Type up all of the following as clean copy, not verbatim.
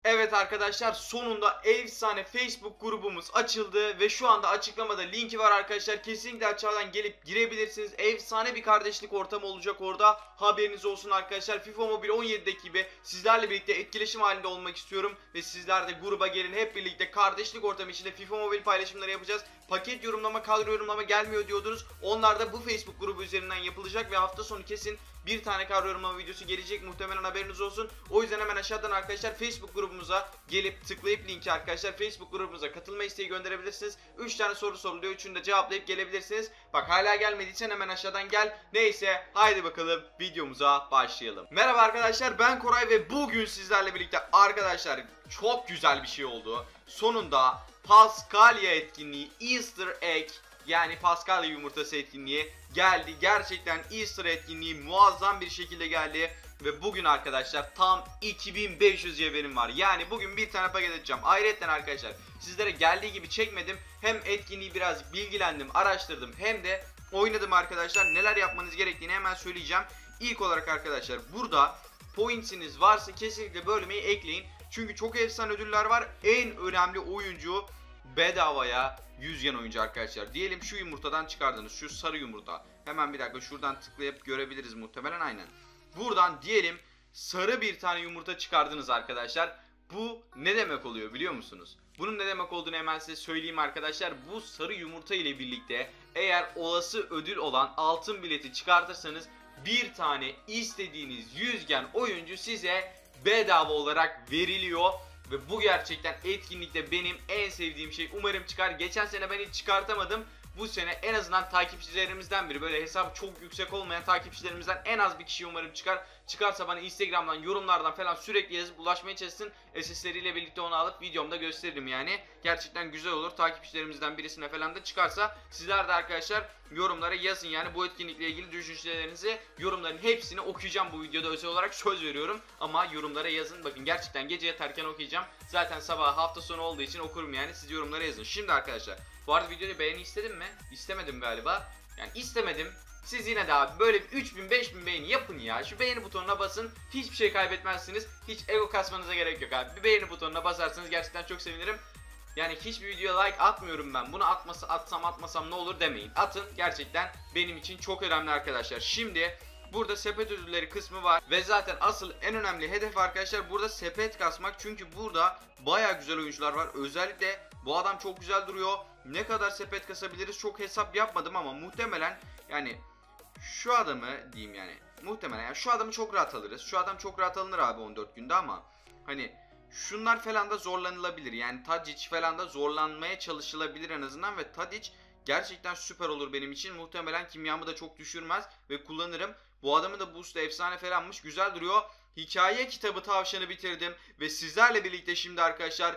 Evet arkadaşlar, sonunda efsane Facebook grubumuz açıldı ve şu anda açıklamada linki var arkadaşlar. Kesinlikle aşağıdan gelip girebilirsiniz. Efsane bir kardeşlik ortamı olacak orada. Haberiniz olsun arkadaşlar. FIFA Mobile 17'deki gibi sizlerle birlikte etkileşim halinde olmak istiyorum. Ve sizler de gruba gelin, hep birlikte kardeşlik ortamı içinde FIFA Mobile paylaşımları yapacağız. Paket yorumlama, kadro yorumlama gelmiyor diyordunuz. Onlar da bu Facebook grubu üzerinden yapılacak ve hafta sonu kesin bir tane kadro yorumlama videosu gelecek, muhtemelen haberiniz olsun. O yüzden hemen aşağıdan arkadaşlar Facebook grubumuza gelip tıklayıp linki arkadaşlar Facebook grubumuza katılma isteği gönderebilirsiniz. 3 tane soru soruluyor, 3'ünü de cevaplayıp gelebilirsiniz. Bak, hala gelmediysen hemen aşağıdan gel. Neyse, haydi bakalım videomuza başlayalım. Merhaba arkadaşlar, ben Koray ve bugün sizlerle birlikte arkadaşlar çok güzel bir şey oldu. Sonunda Paskalya etkinliği, Easter Egg, yani Paskalya yumurtası etkinliği geldi. Gerçekten Easter etkinliği muazzam bir şekilde geldi. Ve bugün arkadaşlar tam 2500 cevherim var. Yani bugün bir tane paket edeceğim. Ayrıca arkadaşlar sizlere geldiği gibi çekmedim. Hem etkinliği biraz bilgilendim, araştırdım, hem de oynadım arkadaşlar. Neler yapmanız gerektiğini hemen söyleyeceğim. İlk olarak arkadaşlar, burada points'iniz varsa kesinlikle bölmeyi ekleyin. Çünkü çok efsane ödüller var. En önemli oyuncu bedavaya 100 yen oyuncu arkadaşlar. Diyelim şu yumurtadan çıkardınız. Şu sarı yumurta. Hemen bir dakika, şuradan tıklayıp görebiliriz muhtemelen, aynen. Buradan diyelim sarı bir tane yumurta çıkardınız arkadaşlar. Bu ne demek oluyor biliyor musunuz? Bunun ne demek olduğunu hemen size söyleyeyim arkadaşlar. Bu sarı yumurta ile birlikte eğer olası ödül olan altın bileti çıkartırsanız bir tane istediğiniz 100 yen oyuncu size bedava olarak veriliyor. Ve bu gerçekten etkinlikte benim en sevdiğim şey. Umarım çıkar. Geçen sene ben hiç çıkartamadım. Bu sene en azından takipçilerimizden biri, böyle hesabı çok yüksek olmayan takipçilerimizden en az bir kişi umarım çıkar. Çıkarsa bana Instagram'dan, yorumlardan falan sürekli yazıp ulaşmaya çalışsın. SS'leriyle birlikte onu alıp videomda gösteririm yani. Gerçekten güzel olur. Takipçilerimizden birisine falan da çıkarsa sizler de arkadaşlar yorumlara yazın yani. Bu etkinlikle ilgili düşüncelerinizi, yorumların hepsini okuyacağım bu videoda, özel olarak söz veriyorum. Ama yorumlara yazın. Bakın, gerçekten gece yatarken okuyacağım. Zaten sabah hafta sonu olduğu için okurum yani. Siz yorumlara yazın. Şimdi arkadaşlar, bu arada videoda beğeni istedim mi? İstemedim galiba. Yani istemedim. Siz yine de abi böyle 3000-5000 beğeni yapın ya. Şu beğeni butonuna basın. Hiçbir şey kaybetmezsiniz. Hiç ego kasmanıza gerek yok abi. Bir beğeni butonuna basarsanız gerçekten çok sevinirim. Yani hiçbir videoya like atmıyorum ben. Bunu atsam atmasam ne olur demeyin. Atın, gerçekten benim için çok önemli arkadaşlar. Şimdi burada sepet ödülleri kısmı var. Ve zaten asıl en önemli hedef arkadaşlar burada sepet kasmak. Çünkü burada baya güzel oyuncular var. Özellikle bu adam çok güzel duruyor. Ne kadar sepet kasabiliriz çok hesap yapmadım ama muhtemelen yani şu adamı diyeyim yani. Muhtemelen yani şu adamı çok rahat alırız. Şu adam çok rahat alınır abi 14 günde ama hani şunlar falan da zorlanılabilir. Yani Tadic falan da zorlanmaya çalışılabilir en azından ve Tadic gerçekten süper olur benim için. Muhtemelen kimyamı da çok düşürmez ve kullanırım. Bu adamın da boost'u efsane falanmış. Güzel duruyor. Hikaye kitabı tavşanı bitirdim ve sizlerle birlikte şimdi arkadaşlar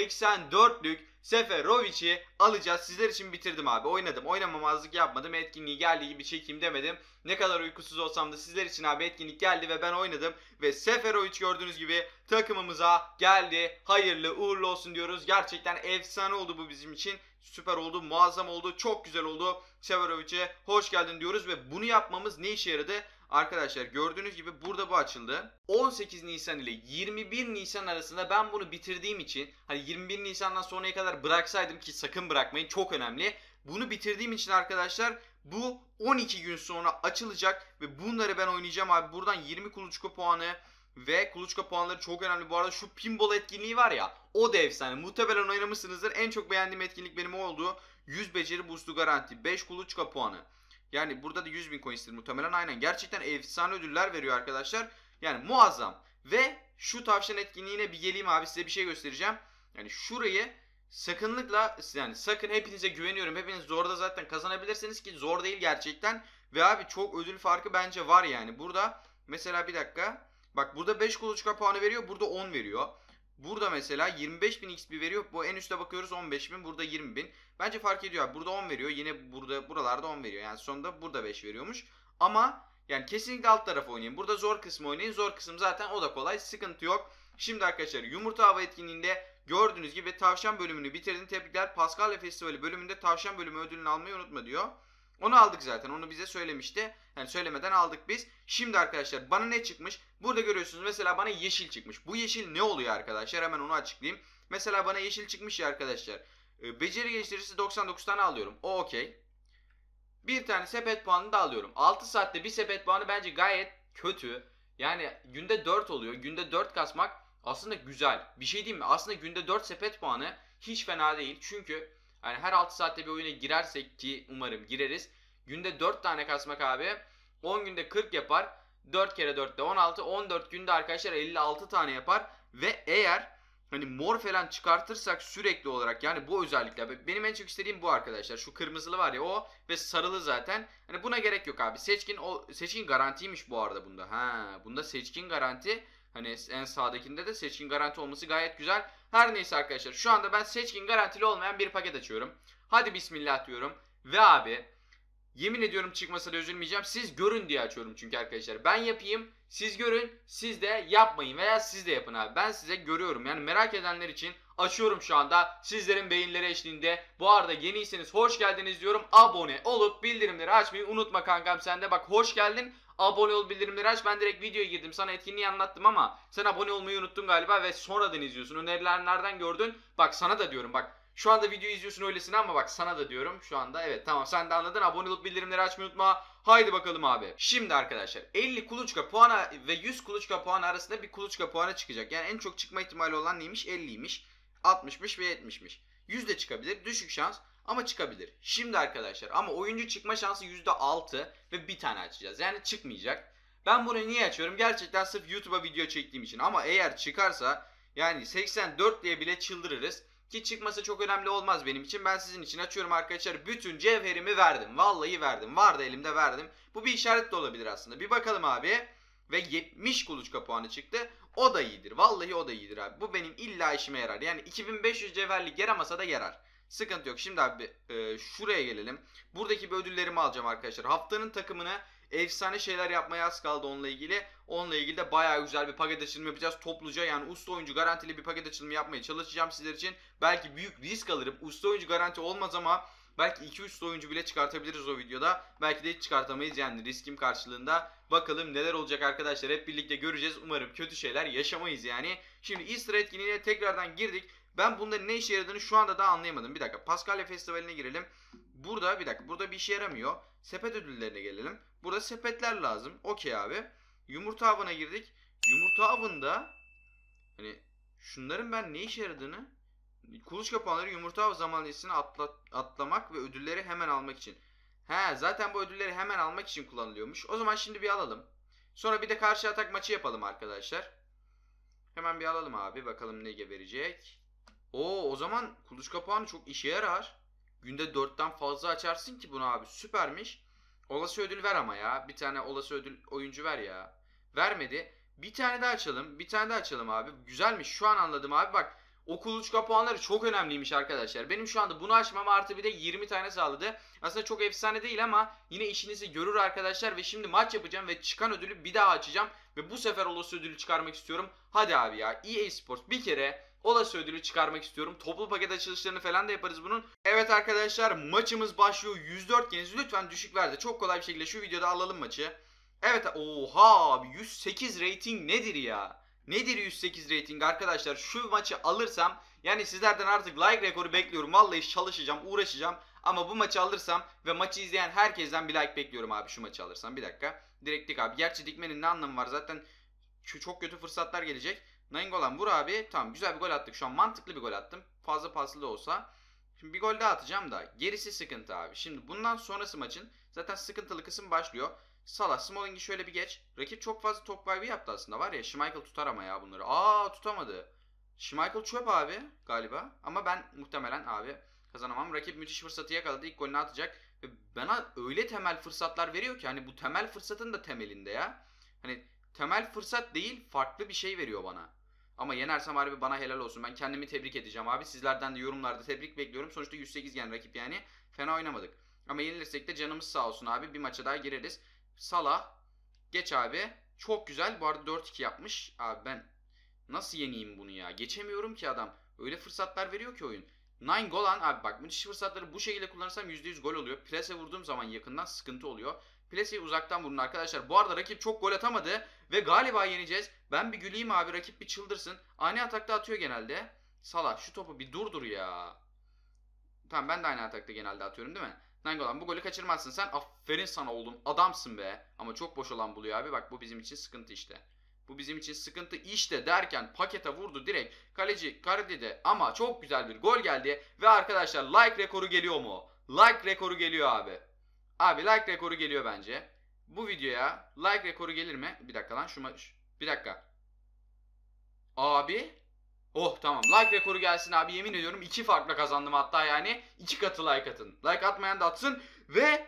84'lük Seferovic'i alacağız. Sizler için bitirdim abi. Oynadım. Oynamamazlık yapmadım. Etkinliği geldiği gibi çekeyim demedim. Ne kadar uykusuz olsam da sizler için abi etkinlik geldi ve ben oynadım. Ve Seferovic gördüğünüz gibi takımımıza geldi. Hayırlı uğurlu olsun diyoruz. Gerçekten efsane oldu bu bizim için. Süper oldu, muazzam oldu, çok güzel oldu. Seferovic'e hoş geldin diyoruz ve bunu yapmamız ne işe yaradı? Arkadaşlar gördüğünüz gibi burada bu açıldı. 18 Nisan ile 21 Nisan arasında ben bunu bitirdiğim için, hani 21 Nisan'dan sonraya kadar bıraksaydım, ki sakın bırakmayın, çok önemli. Bunu bitirdiğim için arkadaşlar bu 12 gün sonra açılacak ve bunları ben oynayacağım abi. Buradan 20 kuluçka puanı ve kuluçka puanları çok önemli. Bu arada şu pinball etkinliği var ya, o da efsane. Muhtemelen oynamışsınızdır. En çok beğendiğim etkinlik benim o oldu. 100 beceri boost'u garanti, 5 kuluçka puanı. Yani burada da 100.000 coins'tir muhtemelen, aynen. Gerçekten efsane ödüller veriyor arkadaşlar. Yani muazzam. Ve şu tavşan etkinliğine bir geleyim abi, size bir şey göstereceğim. Yani şurayı sakınlıkla, yani sakın, hepinize güveniyorum. Hepiniz zorda zaten kazanabilirsiniz ki zor değil gerçekten. Ve abi çok ödül farkı bence var yani. Burada mesela bir dakika. Bak, burada 5 kuluçka puanı veriyor. Burada 10 veriyor. Burada mesela 25.000 XP veriyor. Bu en üstte bakıyoruz 15.000. Burada 20.000. Bence fark ediyor abi. Burada 10 veriyor. Yine buralarda 10 veriyor. Yani sonunda burada 5 veriyormuş. Ama yani kesinlikle alt tarafı oynayın. Burada zor kısmı oynayın. Zor kısım zaten o da kolay. Sıkıntı yok. Şimdi arkadaşlar yumurta hava etkinliğinde gördüğünüz gibi tavşan bölümünü bitirdim. Tebrikler. Paskalya Festivali bölümünde tavşan bölümü ödülünü almayı unutma diyor. Onu aldık zaten. Onu bize söylemişti. Yani söylemeden aldık biz. Şimdi arkadaşlar bana ne çıkmış? Burada görüyorsunuz mesela bana yeşil çıkmış. Bu yeşil ne oluyor arkadaşlar? Hemen onu açıklayayım. Mesela bana yeşil çıkmış ya arkadaşlar. Beceri geliştiricisi 99 tane alıyorum. O okey. Bir tane sepet puanı da alıyorum. 6 saatte bir sepet puanı bence gayet kötü. Yani günde 4 oluyor. Günde 4 kasmak aslında güzel. Bir şey diyeyim mi? Aslında günde 4 sepet puanı hiç fena değil. Çünkü yani her 6 saatte bir oyuna girersek ki umarım gireriz. Günde 4 tane kasmak abi 10 günde 40 yapar. 4 kere 4 de 16. 14 günde arkadaşlar 56 tane yapar. Ve eğer hani mor falan çıkartırsak sürekli olarak, yani bu özellikle benim en çok istediğim bu arkadaşlar. Şu kırmızılı var ya, o ve sarılı zaten. Hani buna gerek yok abi. Seçkin garantiymiş bu arada bunda. Bunda seçkin garanti. Hani en sağdakinde de seçkin garanti olması gayet güzel. Her neyse arkadaşlar, şu anda ben seçkin garantili olmayan bir paket açıyorum. Hadi bismillah diyorum. Ve abi yemin ediyorum çıkmasa da üzülmeyeceğim. Siz görün diye açıyorum çünkü arkadaşlar. Ben yapayım, siz görün, siz de yapmayın veya siz de yapın abi. Ben size görüyorum. Yani merak edenler için açıyorum şu anda. Sizlerin beyinleri eşliğinde. Bu arada yeniyseniz hoş geldiniz diyorum. Abone olup bildirimleri açmayı unutma kankam sen de. Bak hoş geldin. Abone ol, bildirimleri aç. Ben direkt videoya girdim. Sana etkinliği anlattım ama sen abone olmayı unuttun galiba ve sonradan izliyorsun. Öneriler nereden gördün? Bak sana da diyorum bak. Şu anda videoyu izliyorsun öylesine ama bak sana da diyorum şu anda. Evet tamam, sen de anladın. Abone olup bildirimleri açmayı unutma. Haydi bakalım abi. Şimdi arkadaşlar 50 kuluçka puanı ve 100 kuluçka puanı arasında bir kuluçka puanı çıkacak. Yani en çok çıkma ihtimali olan neymiş? 50'ymiş, 60'mış ve 70'miş. 100 de çıkabilir. Düşük şans ama çıkabilir. Şimdi arkadaşlar ama oyuncu çıkma şansı %6 ve bir tane açacağız. Yani çıkmayacak. Ben bunu niye açıyorum? Gerçekten sırf YouTube'a video çektiğim için. Ama eğer çıkarsa yani 84 diye bile çıldırırız. Ki çıkması çok önemli olmaz benim için. Ben sizin için açıyorum arkadaşlar. Bütün cevherimi verdim. Vallahi verdim. Vardı elimde, verdim. Bu bir işaret de olabilir aslında. Bir bakalım abi. Ve 70 kuluçka puanı çıktı. O da iyidir. Vallahi o da iyidir abi. Bu benim illa işime yarar. Yani 2500 cevherlik yaramasa da yarar. Sıkıntı yok. Şimdi abi şuraya gelelim. Buradaki bir ödüllerimi alacağım arkadaşlar. Haftanın takımını efsane şeyler yapmaya az kaldı onunla ilgili. Onunla ilgili de bayağı güzel bir paket açılımı yapacağız. Topluca yani usta oyuncu garantili bir paket açılımı yapmaya çalışacağım sizler için. Belki büyük risk alırım. Usta oyuncu garanti olmaz ama belki 2 usta oyuncu bile çıkartabiliriz o videoda. Belki de hiç çıkartamayız yani riskim karşılığında. Bakalım neler olacak arkadaşlar, hep birlikte göreceğiz. Umarım kötü şeyler yaşamayız yani. Şimdi Easter etkinliğine tekrardan girdik. Ben bunların ne işe yaradığını şu anda daha anlayamadım. Bir dakika, Paskalya Festivali'ne girelim. Burada bir dakika, burada bir işe yaramıyor. Sepet ödüllerine gelelim. Burada sepetler lazım. Okey abi. Yumurta avına girdik. Yumurta avında hani şunların ben ne işe yaradığını, kuluçka puanları yumurta avı zaman listesini atlamak ve ödülleri hemen almak için. Zaten bu ödülleri hemen almak için kullanılıyormuş. O zaman şimdi bir alalım. Sonra bir de karşı atak maçı yapalım arkadaşlar. Hemen bir alalım abi. Bakalım ne verecek. O zaman kuluçka puanı çok işe yarar. Günde 4'ten fazla açarsın ki bunu abi. Süpermiş. Olası ödül ver ama ya. Bir tane olası ödül oyuncu ver ya. Vermedi. Bir tane daha açalım. Bir tane daha açalım abi. Güzelmiş. Şu an anladım abi. Bak o kuluçka puanları çok önemliymiş arkadaşlar. Benim şu anda bunu açmam artı bir de 20 tane sağladı. Aslında çok efsane değil ama yine işinizi görür arkadaşlar. Ve şimdi maç yapacağım ve çıkan ödülü bir daha açacağım. Ve bu sefer olası ödülü çıkarmak istiyorum. Hadi abi ya. EA Sports bir kere olası ödülü çıkarmak istiyorum. Toplu paket açılışlarını falan da yaparız bunun. Evet arkadaşlar, maçımız başlıyor. 104 geniz. Lütfen düşük verdi. Çok kolay bir şekilde şu videoda alalım maçı. Evet, oha abi 108 rating nedir ya? Nedir 108 rating arkadaşlar? Şu maçı alırsam yani sizlerden artık like rekoru bekliyorum. Vallahi çalışacağım, uğraşacağım. Ama bu maçı alırsam ve maçı izleyen herkesten bir like bekliyorum abi şu maçı alırsam. Bir dakika. Direkt dik abi. Gerçi dikmenin ne anlamı var? Zaten çok kötü fırsatlar gelecek. Nainggolan vur abi. Tamam, güzel bir gol attık. Şu an mantıklı bir gol attım. Fazla paslı da olsa. Şimdi bir gol daha atacağım da gerisi sıkıntı abi. Şimdi bundan sonrası maçın zaten sıkıntılı kısım başlıyor. Salah, Smalling'i şöyle bir geç. Rakip çok fazla top kaybı yaptı aslında var ya. Schmeichel tutar ama ya bunları. Tutamadı. Schmeichel çöp abi galiba. Ama ben muhtemelen abi kazanamam. Rakip müthiş fırsatı yakaladı. İlk golünü atacak. Ve bana öyle temel fırsatlar veriyor ki hani bu temel fırsatın da temelinde ya. Hani temel fırsat değil, farklı bir şey veriyor bana. Ama yenersem harbi bana helal olsun. Ben kendimi tebrik edeceğim abi. Sizlerden de yorumlarda tebrik bekliyorum. Sonuçta 108 gen rakip yani. Fena oynamadık. Ama yenilirsek de canımız sağ olsun abi. Bir maça daha gireriz. Salah. Geç abi. Çok güzel. Bu arada 4-2 yapmış. Abi ben nasıl yeneyim bunu ya? Geçemiyorum ki adam. Öyle fırsatlar veriyor ki oyun. Nainggolan abi bak müthiş fırsatları bu şekilde kullanırsam %100 gol oluyor. Plase vurduğum zaman yakından sıkıntı oluyor. Plase'yi uzaktan vurun arkadaşlar. Bu arada rakip çok gol atamadı ve galiba yeneceğiz. Ben bir güleyim abi, rakip bir çıldırsın. Ani atakta atıyor genelde. Salah şu topu bir durdur ya. Tamam, ben de aynı atakta genelde atıyorum değil mi? Nainggolan bu golü kaçırmazsın sen. Aferin sana oğlum, adamsın be. Ama çok boş olan buluyor abi, bak bu bizim için sıkıntı işte. Bu bizim için sıkıntı işte derken pakete vurdu direkt. Kaleci Karadi'de ama çok güzel bir gol geldi. Ve arkadaşlar like rekoru geliyor mu? Like rekoru geliyor abi. Abi like rekoru geliyor bence. Bu videoya like rekoru gelir mi? Bir dakika lan bir dakika. Abi. Oh tamam, like rekoru gelsin abi, yemin ediyorum 2 farkla kazandım hatta, yani 2 katı like atın. Like atmayan da atsın ve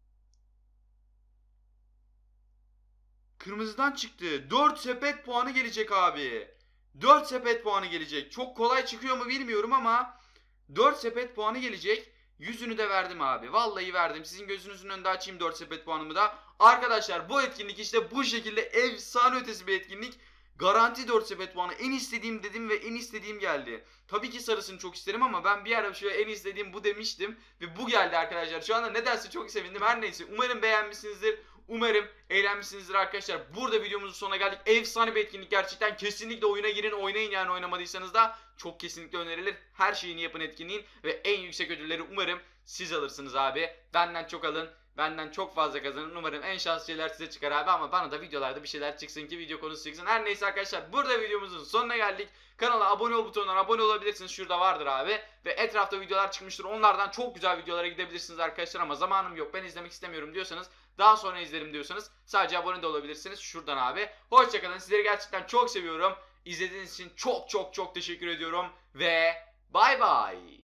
kırmızıdan çıktı. 4 sepet puanı gelecek abi. 4 sepet puanı gelecek. Çok kolay çıkıyor mu bilmiyorum ama 4 sepet puanı gelecek. Yüzünü de verdim abi. Vallahi verdim. Sizin gözünüzün önünde açayım 4 sepet puanımı da. Arkadaşlar bu etkinlik işte bu şekilde efsane ötesi bir etkinlik. Garanti 4 sepet puanı. En istediğim dedim ve en istediğim geldi. Tabii ki sarısını çok isterim ama ben bir ara şöyle en istediğim bu demiştim. Ve bu geldi arkadaşlar. Şu anda nedense çok sevindim. Her neyse, umarım beğenmişsinizdir. Umarım eğlenmişsinizdir arkadaşlar. Burada videomuzun sonuna geldik. Efsane bir etkinlik gerçekten. Kesinlikle oyuna girin, oynayın yani, oynamadıysanız da çok kesinlikle önerilir. Her şeyini yapın etkinliğin ve en yüksek ödülleri umarım siz alırsınız abi. Benden çok alın. Benden çok fazla kazanın. Umarım en şanslı şeyler size çıkar abi, ama bana da videolarda bir şeyler çıksın ki video konusu çıksın. Her neyse arkadaşlar, burada videomuzun sonuna geldik. Kanala abone ol butonundan abone olabilirsiniz. Şurada vardır abi. Ve etrafta videolar çıkmıştır. Onlardan çok güzel videolara gidebilirsiniz arkadaşlar, ama zamanım yok, ben izlemek istemiyorum diyorsanız, daha sonra izlerim diyorsanız sadece abone de olabilirsiniz şuradan abi. Hoşçakalın. Sizleri gerçekten çok seviyorum. İzlediğiniz için çok çok çok teşekkür ediyorum. Ve bay bay.